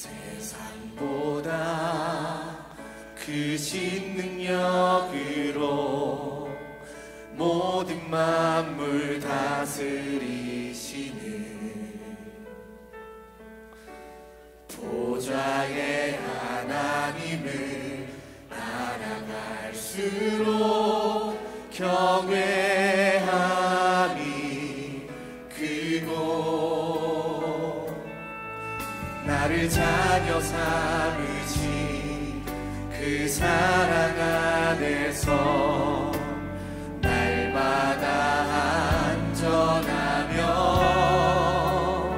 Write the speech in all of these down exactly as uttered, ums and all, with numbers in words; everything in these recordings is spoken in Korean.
세상보다 크신 능력으로 모든 만물 다스리시는 보좌의 하나님을 알아갈수록 경외함이 크고 나를 자녀 삼으신 그 사랑 안에서 날마다 안전하며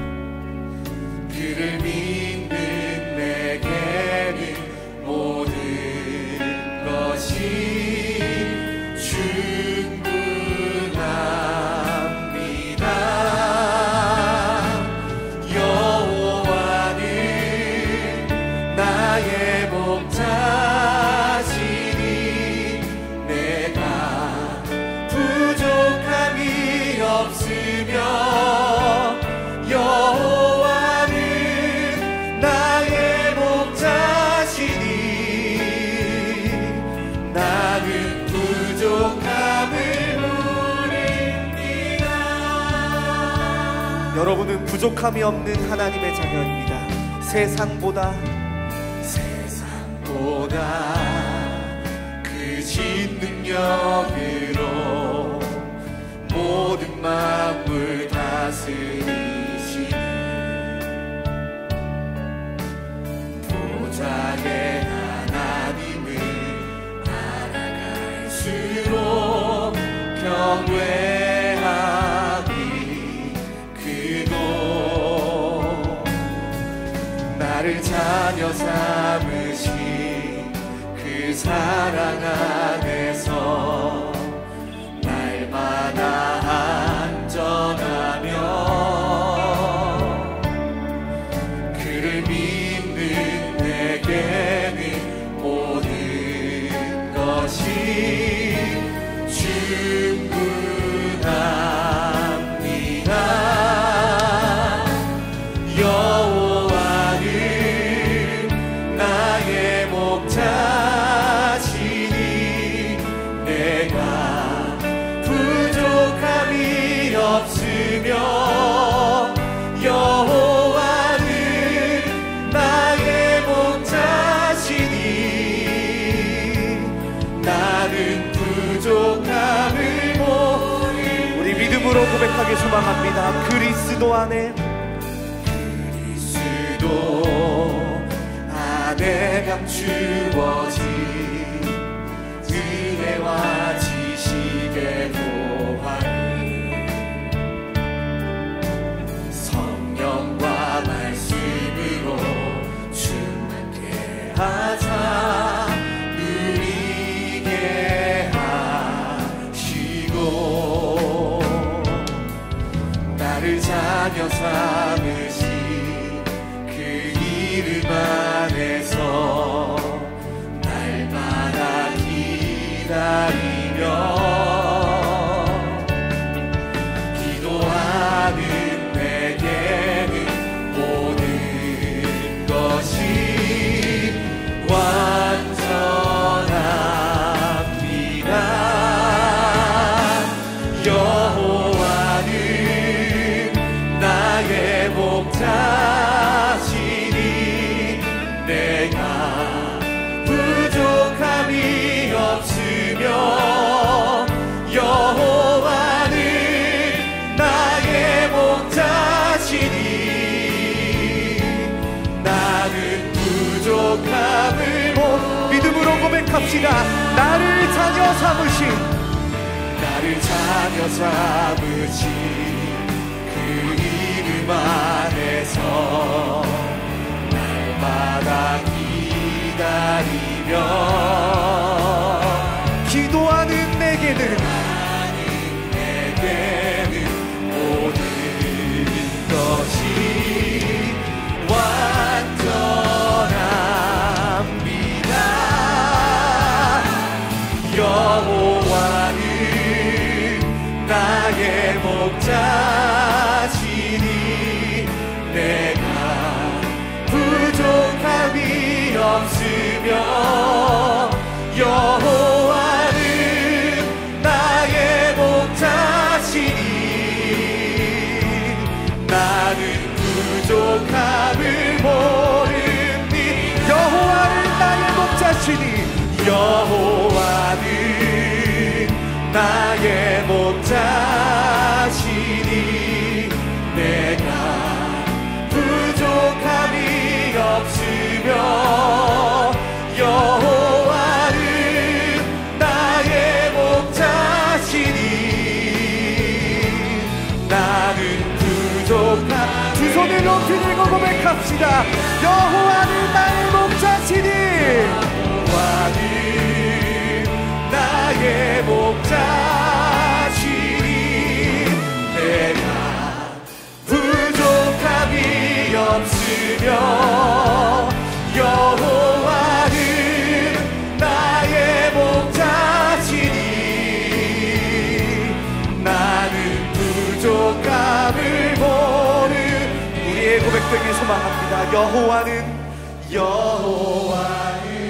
그를 믿는 내게는 모든 것이 충분합니다. 여호와는 나의 목자시니 내가 부족함이 없으며 여호와는 나의 목자시니 나는 부족함을 모릅니다. 여러분은 부족함이 없는 하나님의 자녀입니다. 세상보다 세상보다 크신 능력으로 모든 만물 다스리시는 보좌의 하나님을 알아갈수록 경외함이 크고 나를 자녀 삼으신 그 사랑 안에서 날마다 안전하며 그를 믿는 내게는 모든 것이 충분합니다. 여호와는 나의 목자시니 내가 부족함이 없으며 여호와는 나의 목자시니 나는 부족함을 모릅니다. 우리 믿음으로 고백하기 소망합니다. 그리스도 안에 그리스도 안에 감추어진 은혜와 지식의 보화를 성령과 말씀으로 충만케 하사 누리게 하시고 나를 자녀 삼으신 그 이름 안에서 날마다 기다리며 기도하는 내게는 모든 것이 완전합니다. 여호와는 나의 목자시니 내가 부족함이 없으며 여호와는 나의 목자시니 나는 부족함을 못 믿음으로 고백합시다. 나를 자녀 삼으신 나를 자녀 삼으신 그 이름 안에서 날마다 기다리며 기도하는 내게는 내게는 모든 것이 완전합니다. 여호와는 나의 목자시니 내가 나의 목자시니 내가 부족함이 없으며 여호와는 나의 목자시니 나는 부족함. 두 손을 높이 들고 고백합시다. 여호와는 나의 목자시니 여호와는 나의 목자시니 내가 부족함이 없으며 여호와는 나의 목자시니 나는 부족함을 보는. 우리의 고백되길 소망합니다. 여호와는 여호와는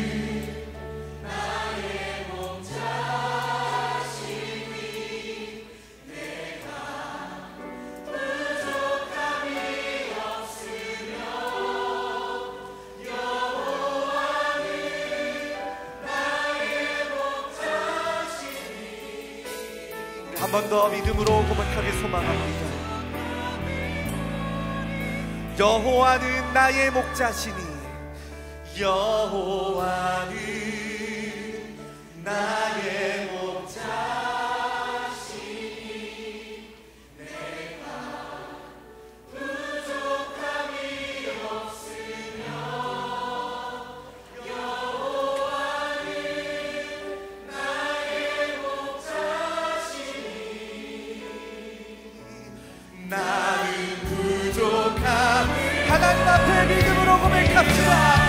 한 번 더 믿음으로 고백하길 소망합니다. 여호와는 나의 목자시니 여호와는 나의 목자시니 내가 부족함이 없으며 여호와는 나의 목자시니 나는 부족함을 하나님 앞에 믿음으로 고백합시다.